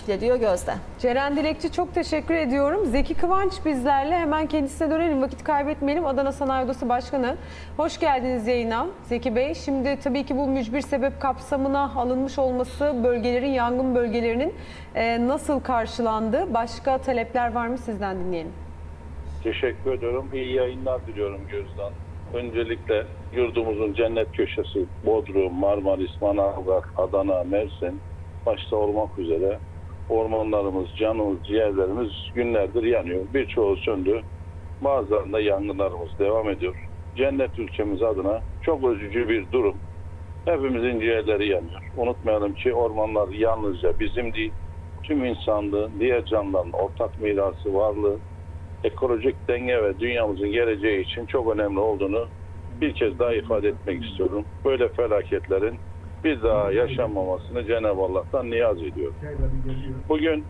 naklediyor Gözde. Ceren Dilekçi, çok teşekkür ediyorum. Zeki Kıvanç bizlerle, hemen kendisine dönelim, vakit kaybetmeyelim. Adana Sanayi Odası Başkanı. Hoş geldiniz yayına Zeki Bey. Şimdi tabii ki bu mücbir sebep kapsamına alınmış olması bölgelerin, yangın bölgelerinin nasıl karşılandı? Başka talepler var mı, sizden dinleyelim. Teşekkür ediyorum. İyi yayınlar diliyorum Gözden. Öncelikle yurdumuzun cennet köşesi Bodrum, Marmaris, Manavgat, Adana, Mersin başta olmak üzere ormanlarımız, canımız, ciğerlerimiz günlerdir yanıyor. Birçoğu söndü. Bazılarında yangınlarımız devam ediyor. Cennet ülkemiz adına çok üzücü bir durum. Hepimizin ciğerleri yanıyor. Unutmayalım ki ormanlar yalnızca bizim değil, tüm insanlığın, diğer canlıların ortak mirası, varlığı, ekolojik denge ve dünyamızın geleceği için çok önemli olduğunu bir kez daha ifade etmek istiyorum. Böyle felaketlerin bir daha yaşanmamasını Cenab-ı Allah'tan niyaz ediyorum. Bugün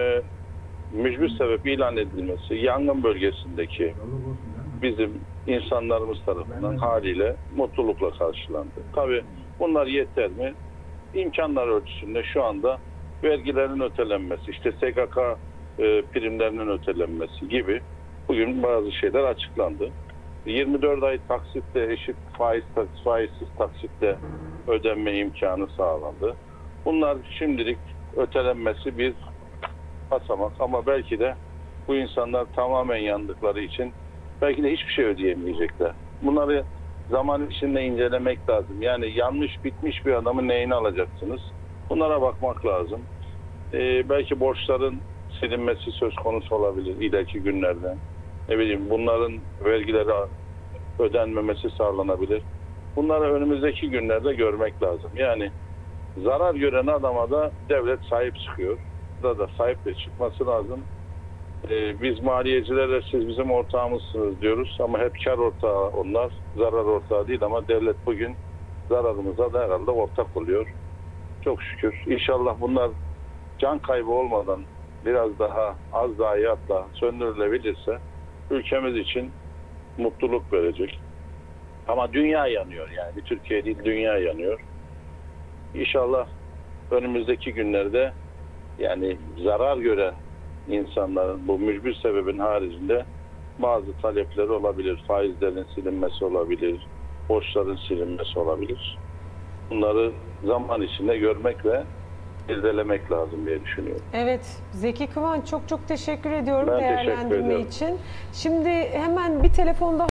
mücbir sebep ilan edilmesi yangın bölgesindeki bizim insanlarımız tarafından haliyle mutlulukla karşılandı. Tabii bunlar yeter mi? İmkanlar ölçüsünde şu anda vergilerin ötelenmesi, işte SGK primlerinin ötelenmesi gibi bugün bazı şeyler açıklandı. 24 ay taksitle eşit faizsiz taksitle ödenme imkanı sağlandı. Bunlar şimdilik ötelenmesi bir basamak ama belki de bu insanlar tamamen yandıkları için belki de hiçbir şey ödeyemeyecekler. Bunları zaman içinde incelemek lazım. Yani yanmış bitmiş bir adamın neyini alacaksınız? Bunlara bakmak lazım. Belki borçların silinmesi söz konusu olabilir ileriki günlerde. Ne bileyim, bunların vergileri ödenmemesi sağlanabilir. Bunları önümüzdeki günlerde görmek lazım. Yani zarar gören adama da devlet sahip çıkıyor. Da sahiple çıkması lazım. Biz maliyecilere siz bizim ortağımızsınız diyoruz ama hep kar ortağı onlar, zarar ortağı değil ama devlet bugün zararımıza da herhalde ortak oluyor. Çok şükür. İnşallah bunlar can kaybı olmadan biraz daha az zayiatla söndürülebilirse ülkemiz için mutluluk verecek. Ama dünya yanıyor yani. Bir Türkiye değil, dünya yanıyor. İnşallah önümüzdeki günlerde yani zarar gören insanların bu mücbir sebebin haricinde bazı talepleri olabilir. Faizlerin silinmesi olabilir. Borçların silinmesi olabilir. Bunları zaman içinde görmek ve irdelemek lazım diye düşünüyorum. Evet, Zeki Kıvanç, çok teşekkür ediyorum Ben değerlendirme teşekkür ediyorum. için. Şimdi hemen bir telefon daha